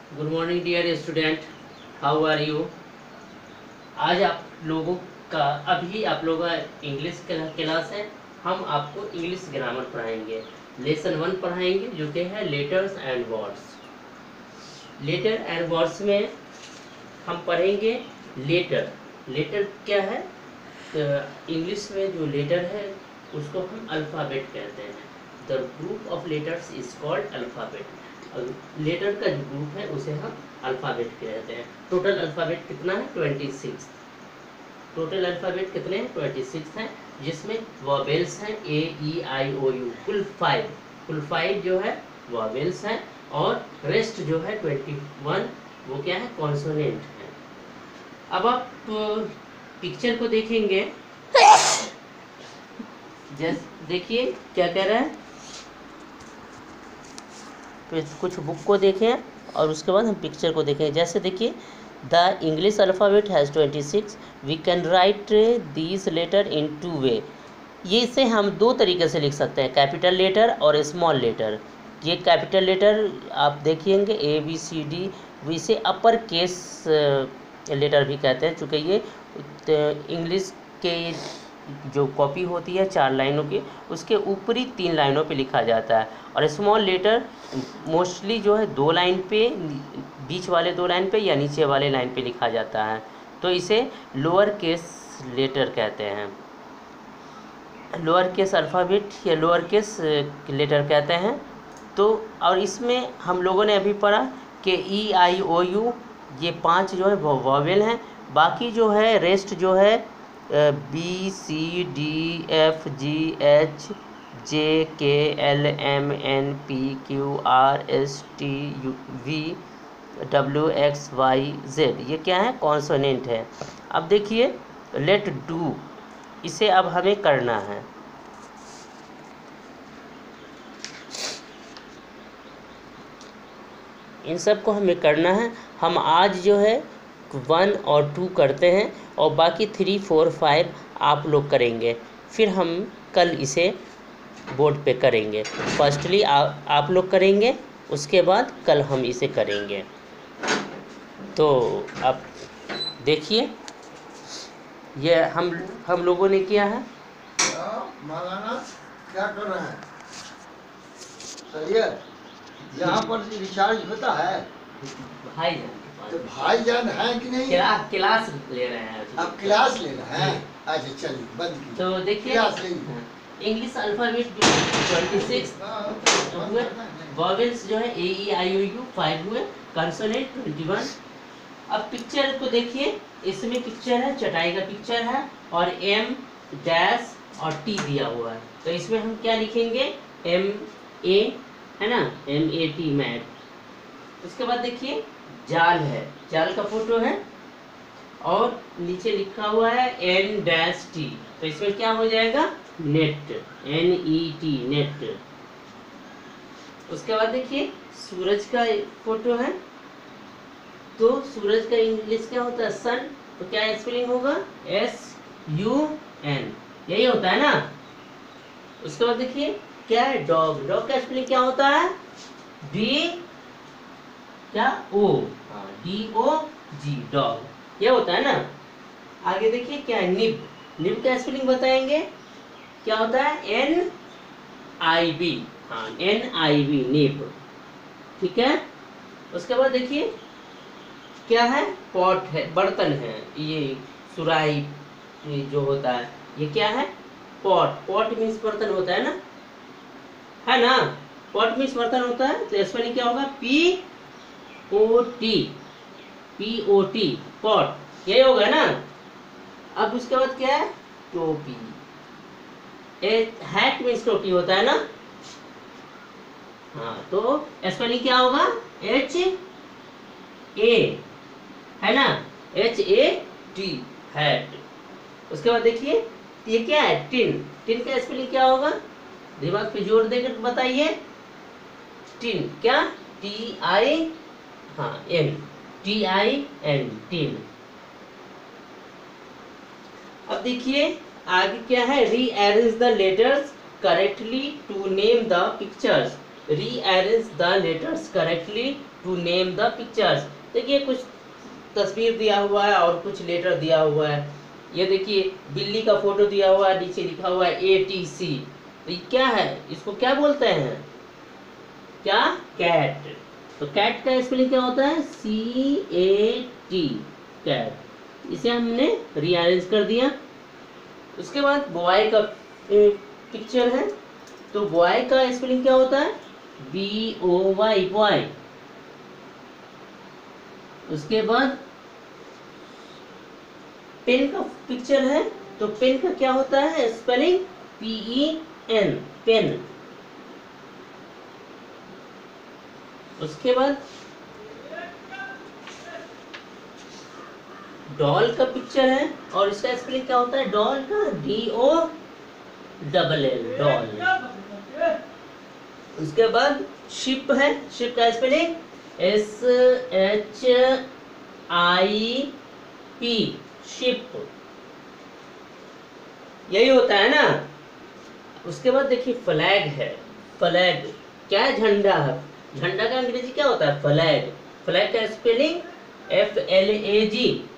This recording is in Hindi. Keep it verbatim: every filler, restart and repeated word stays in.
Good morning dear student, how are you. आज आप लोगों का अभी आप लोगों का इंग्लिश क्लास है। हम आपको इंग्लिश ग्रामर पढ़ाएंगे। लेसन वन पढ़ाएंगे जो कि है letters and words. Letter and words में हम पढ़ेंगे लेटर। लेटर क्या है? इंग्लिश में जो लेटर है उसको हम अल्फ़ाबेट कहते हैं। The group of letters is called alphabet. Letter का जो ग्रुप है उसे हम अल्फ़ाबेट कहते हैं। टोटल अल्फ़ाबेट कितना है? Twenty six. टोटल अल्फ़ाबेट कितने हैं? ट्वेंटी सिक्स हैं, जिसमें वॉवेल्स हैं A E I O U, कुल फाइव। कुल फाइव जो है वॉवेल्स हैं, और रेस्ट जो है ट्वेंटी वन वो क्या है? कॉन्सोनेंट है। अब आप पिक्चर को देखेंगे, जैसे देखिए क्या कह रहा है। तो कुछ बुक को देखें और उसके बाद हम पिक्चर को देखें। जैसे देखिए, the English alphabet has twenty six, we can write these letter in two way. ये इसे हम दो तरीके से लिख सकते हैं, कैपिटल लेटर और स्मॉल लेटर। ये कैपिटल लेटर आप देखिएंगे ए बी सी डी, इसे अपर केस लेटर भी कहते हैं, चूँकि ये इंग्लिश के जो कॉपी होती है चार लाइनों की, उसके ऊपरी तीन लाइनों पे लिखा जाता है। और स्मॉल लेटर मोस्टली जो है दो लाइन पे, बीच वाले दो लाइन पे या नीचे वाले लाइन पे लिखा जाता है, तो इसे लोअर केस लेटर कहते हैं। लोअर केस अल्फ़ाबेट या लोअर केस लेटर कहते हैं। तो और इसमें हम लोगों ने अभी पढ़ा कि ई आई ओ यू ये पांच जो है वॉवेल हैं। बाकी जो है रेस्ट जो है B C D F G H J K L M N P Q R S T U V W X Y Z, ये क्या है? कॉन्सोनेंट है। अब देखिए लेट डू, इसे अब हमें करना है। इन सब को हमें करना है। हम आज जो है वन और टू करते हैं, और बाकी थ्री फोर फाइव आप लोग करेंगे। फिर हम कल इसे बोर्ड पे करेंगे। फर्स्टली आ, आप लोग करेंगे, उसके बाद कल हम इसे करेंगे। तो आप देखिए, ये हम हम लोगों ने किया है। मौलाना क्या कर रहे हैं? सही है। यहाँ पर रिचार्ज होता है? भाई तो भाईजान है कि नहीं? क्लास क्लास ले रहे हैं। अब क्लास ले रहे हैं? अच्छा चलिए बंद कीजिए। तो देखिए, क्लास लेंगे। इंग्लिश अल्फ़ाबेट ट्वेंटी सिक्स हुए, वॉवेल्स जो है A E I O U five हुए, कंसोनेंट ट्वेंटी वन। अब पिक्चर को देखिए, इसमें पिक्चर है, चटाई का पिक्चर है, और एम डैश और टी दिया हुआ है। तो इसमें हम क्या लिखेंगे? एम ए, है ना, एम ए टी, मैट। उसके बाद देखिए जाल है, जाल का फोटो है, और नीचे लिखा हुआ है एन डैश टी। तो इसमें क्या हो जाएगा? Net, N E T, net. उसके बाद देखिए सूरज का फोटो है, तो सूरज का इंग्लिश क्या होता है? सन। तो क्या स्पेलिंग होगा? एस यू एन, यही होता है ना। उसके बाद देखिए क्या है? डॉग। डॉग का स्पेलिंग क्या होता है? डी क्या ओ, हाँ डी ओ जी, डॉग, ये होता है ना। आगे देखिए क्या है? निब। निब का स्पेलिंग बताएंगे, क्या होता है? एन आई बी, हाँ एन आई बी, निब, ठीक है। उसके बाद देखिए क्या है? पॉट है, बर्तन है, ये सुराही जो होता है, ये क्या है? पॉट। पॉट मीन्स बर्तन होता है ना, है ना। पॉट मीन्स बर्तन होता है, तो स्पेलिंग क्या होगा? P O T, P O T, pot, यही होगा ना। अब उसके बाद क्या है? टोपी। हैट मीन्स टोपी होता है ना, हाँ। तो स्पेलिंग क्या होगा? एच ए, है ना, एच ए टी, हैट। उसके बाद देखिए ये क्या है? टिन। टिन का स्पेलिंग क्या होगा? दिमाग पे जोर देकर बताइए। टिन क्या? टी आई, हाँ N, T I N, tin. अब देखिए आगे क्या है? Rearrange the letters correctly to name the pictures. Rearrange the letters correctly to name the pictures. देखिए कुछ तस्वीर दिया हुआ है और कुछ लेटर दिया हुआ है। ये देखिए बिल्ली का फोटो दिया हुआ है, नीचे लिखा हुआ है ए टी सी। तो ये क्या है, इसको क्या बोलते हैं, क्या, कैट। तो कैट का स्पेलिंग क्या होता है, सी ए टी, कैट। इसे हमने रीअरेंज कर दिया। उसके बाद बॉय का पिक्चर है, तो बॉय का स्पेलिंग क्या होता है, बी ओ वाई, बॉय। उसके बाद पेन का पिक्चर है, तो पेन का क्या होता है spelling, P E N, pen. उसके बाद डॉल का पिक्चर है और इसका स्पेलिंग क्या होता है, डॉल का D O double L, doll. उसके बाद शिप है, शिप का spelling S H I P, ship. यही होता है ना। उसके बाद देखिए फ्लैग है, फ्लैग क्या है, झंडा है। झंडा का अंग्रेजी क्या होता है, फ्लैग। फ्लैग का spelling F L A ji,